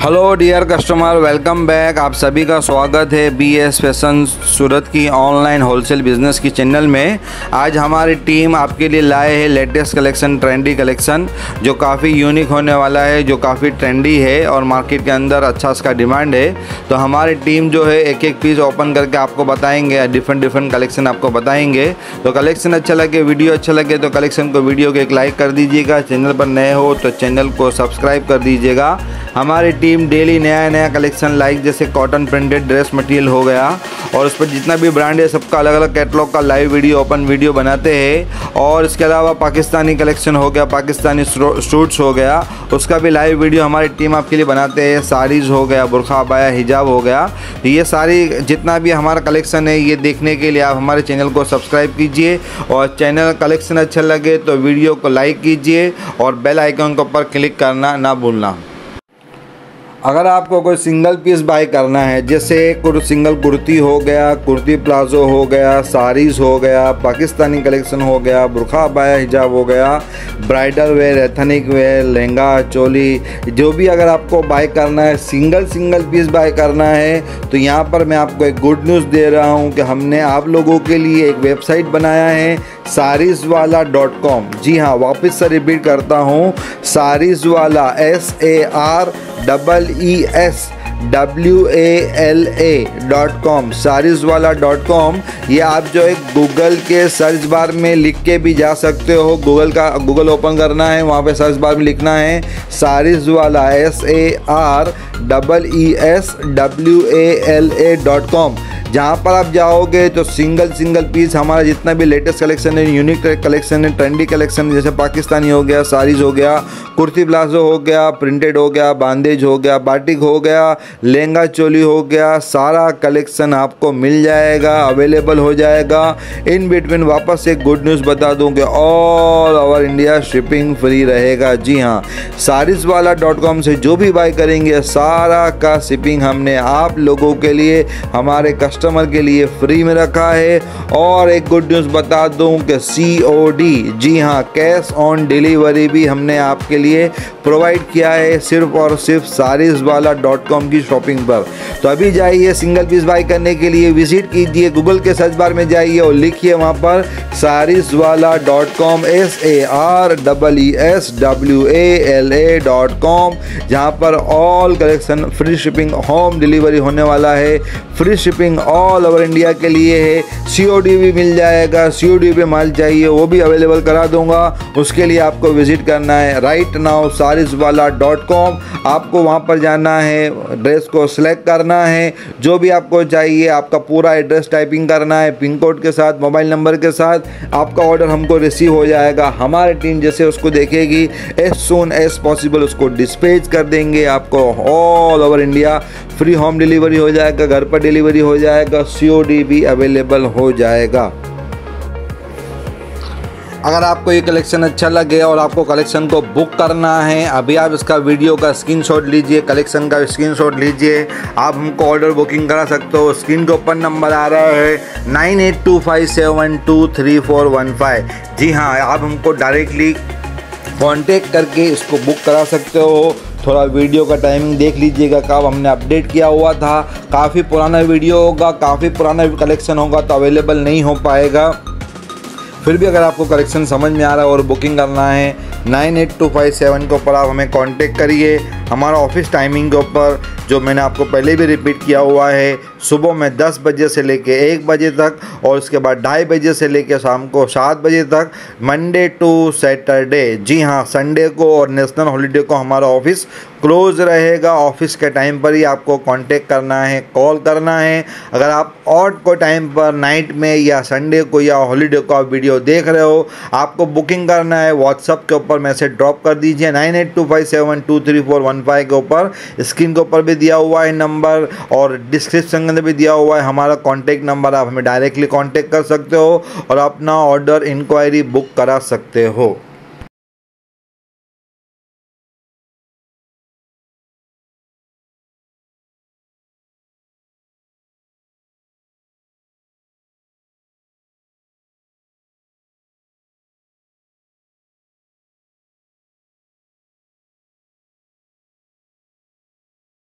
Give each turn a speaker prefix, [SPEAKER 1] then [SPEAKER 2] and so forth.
[SPEAKER 1] Hello dear customer, welcome back. आप सभी का स्वागत है BS फैशन सूरत की ऑनलाइन होलसेल बिज़नेस की चैनल में। आज हमारी टीम आपके लिए लाए है लेटेस्ट कलेक्शन, ट्रेंडी कलेक्शन जो काफ़ी यूनिक होने वाला है, जो काफ़ी ट्रेंडी है और मार्केट के अंदर अच्छा इसका डिमांड है। तो हमारी टीम जो है एक एक पीस ओपन करके आपको बताएंगे, डिफरेंट कलेक्शन आपको बताएंगे। तो कलेक्शन अच्छा लगे, वीडियो अच्छा लगे तो कलेक्शन को वीडियो को एक लाइक कर दीजिएगा। चैनल पर नए हो तो चैनल को सब्सक्राइब कर दीजिएगा। हमारी टीम डेली नया कलेक्शन लाइक जैसे कॉटन प्रिंटेड ड्रेस मटेरियल हो गया और उस पर जितना भी ब्रांड है सबका अलग अलग कैटलॉग का लाइव वीडियो, ओपन वीडियो बनाते हैं। और इसके अलावा पाकिस्तानी कलेक्शन हो गया, पाकिस्तानी सूट्स हो गया, उसका भी लाइव वीडियो हमारी टीम आपके लिए बनाते हैं। साड़ीज़ हो गया, बुरखा, अबाया, हिजाब हो गया। तो ये सारी जितना भी हमारा कलेक्शन है ये देखने के लिए आप हमारे चैनल को सब्सक्राइब कीजिए और चैनल कलेक्शन अच्छा लगे तो वीडियो को लाइक कीजिए और बेल आइकन के ऊपर क्लिक करना ना भूलना। अगर आपको कोई सिंगल पीस बाय करना है, जैसे सिंगल कुर्ती हो गया, कुर्ती प्लाजो हो गया, साड़ीज़ हो गया, पाकिस्तानी कलेक्शन हो गया, बुरखा, अबाया, हिजाब हो गया, bridal wear, ethnic wear, lehenga, choli, जो भी अगर आपको बाय करना है, सिंगल पीस बाय करना है तो यहाँ पर मैं आपको एक गुड न्यूज़ दे रहा हूँ कि हमने आप लोगों के लिए एक वेबसाइट बनाया है sareeswala.com। जी हाँ, वापस से रिपीट करता हूँ, sareeswala SAREESWALA.com, sareeswala.com। ये आप जो है गूगल के सर्च बार में लिख के भी जा सकते हो। गूगल ओपन करना है, वहाँ पे सर्च बार में लिखना है sareeswala SAREESWALA.com। जहाँ पर आप जाओगे तो सिंगल पीस हमारा जितना भी लेटेस्ट कलेक्शन है, यूनिक कलेक्शन है, ट्रेंडी कलेक्शन जैसे पाकिस्तानी हो गया, साड़ीज़ हो गया, कुर्ती प्लाजो हो गया, प्रिंटेड हो गया, बांदेज हो गया, बाटिक हो गया, लहंगा चोली हो गया, सारा कलेक्शन आपको मिल जाएगा, अवेलेबल हो जाएगा। इन बिटवीन वापस एक गुड न्यूज़ बता दूँ कि all over India shipping free रहेगा। जी हाँ, sareeswala.com से जो भी बाय करेंगे सारा का शिपिंग हमने आप लोगों के लिए, हमारे कस्टमर के लिए फ्री में रखा है। और एक गुड न्यूज़ बता दूं कि COD, जी हाँ, कैश ऑन डिलीवरी भी हमने आपके लिए प्रोवाइड किया है, सिर्फ और सिर्फ sareeswala.com की शॉपिंग पर। तो अभी जाइए, सिंगल पीस बाय करने के लिए विजिट कीजिए, गूगल के सर्च बार में जाइए और लिखिए वहाँ पर sareeswala.com, SAREESWALA.com, जहाँ पर all collection free shipping, home delivery होने वाला है। Free shipping all over India के लिए है। COD भी मिल जाएगा, COD पे माल चाहिए वो भी अवेलेबल करा दूंगा। उसके लिए आपको विजिट करना है राइट नाउ sareeswala.com। आपको वहां पर जाना है, ड्रेस को सिलेक्ट करना है, जो भी आपको चाहिए, आपका पूरा एड्रेस टाइपिंग करना है पिन कोड के साथ, मोबाइल नंबर के साथ। आपका ऑर्डर हमको रिसीव हो जाएगा, हमारी टीम जैसे उसको देखेगी एज सून एज पॉसिबल उसको डिस्पैच कर देंगे। आपको all over India free home delivery हो जाएगा, घर पर डिलीवरी हो जाएगा, COD भी अवेलेबल हो जाएगा। अगर आपको ये कलेक्शन अच्छा लगे और आपको कलेक्शन को बुक करना है, अभी आप इसका वीडियो का स्क्रीनशॉट लीजिए, कलेक्शन का स्क्रीनशॉट लीजिए, आप हमको ऑर्डर बुकिंग करा सकते हो। स्क्रीन के ऊपर नंबर आ रहा है 9825723415। जी हाँ, आप हमको डायरेक्टली कांटेक्ट करके इसको बुक करा सकते हो। थोड़ा वीडियो का टाइमिंग देख लीजिएगा, कब हमने अपडेट किया हुआ था, काफ़ी पुराना वीडियो होगा, काफ़ी पुराना कलेक्शन होगा तो अवेलेबल नहीं हो पाएगा। फिर भी अगर आपको कलेक्शन समझ में आ रहा है और बुकिंग करना है 982572 के ऊपर आप हमें कांटेक्ट करिए। हमारा ऑफिस टाइमिंग के ऊपर जो मैंने आपको पहले भी रिपीट किया हुआ है, सुबह में 10 बजे से लेके 1 बजे तक और उसके बाद 2:30 बजे से लेके शाम को 7 बजे तक, मंडे टू सैटरडे। जी हाँ, संडे को और नेशनल हॉलीडे को हमारा ऑफिस क्लोज रहेगा। ऑफिस के टाइम पर ही आपको कांटेक्ट करना है, कॉल करना है। अगर आप ऑड को टाइम पर, नाइट में या संडे को या हॉलीडे को आप वीडियो देख रहे हो, आपको बुकिंग करना है, व्हाट्सअप के ऊपर मैसेज ड्रॉप कर दीजिए 9825723415 के ऊपर। स्क्रीन के ऊपर भी दिया हुआ है नंबर और डिस्क्रिप्शन में भी दिया हुआ है हमारा कॉन्टैक्ट नंबर। आप हमें डायरेक्टली कॉन्टैक्ट कर सकते हो और अपना ऑर्डर इंक्वायरी बुक करा सकते हो।